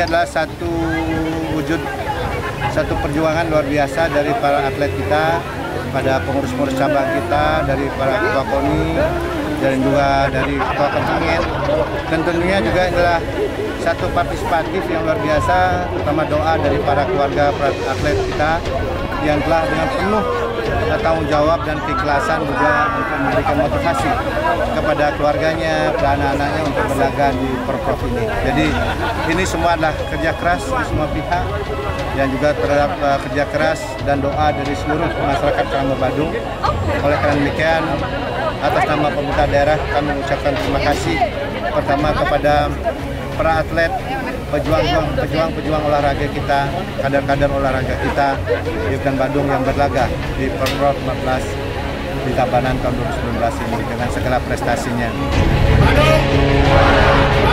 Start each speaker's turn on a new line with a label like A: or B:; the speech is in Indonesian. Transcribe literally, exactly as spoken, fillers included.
A: adalah satu wujud, satu perjuangan luar biasa dari para atlet kita, pada pengurus-pengurus cabang kita, dari para ketua KONI, dan juga dari ketua kontingen. Dan tentunya juga adalah satu partisipatif yang luar biasa, terutama doa dari para keluarga para atlet kita yang telah dengan penuh tanggung jawab dan keikhlasan juga untuk memberikan motivasi kepada keluarganya, kepada anak-anaknya untuk berlaga di Porprov ini. Jadi ini semua adalah kerja keras dari semua pihak dan juga terhadap uh, kerja keras dan doa dari seluruh masyarakat Karangba Badung. Oleh karena demikian, atas nama pemerintah daerah kami mengucapkan terima kasih pertama kepada para atlet, pejuang-pejuang pejuang-pejuang olahraga kita, kader-kader olahraga kita di Kabupaten Badung yang berlaga di Porprov empat belas di Tabanan tahun dua ribu sembilan belas ini dengan segala prestasinya.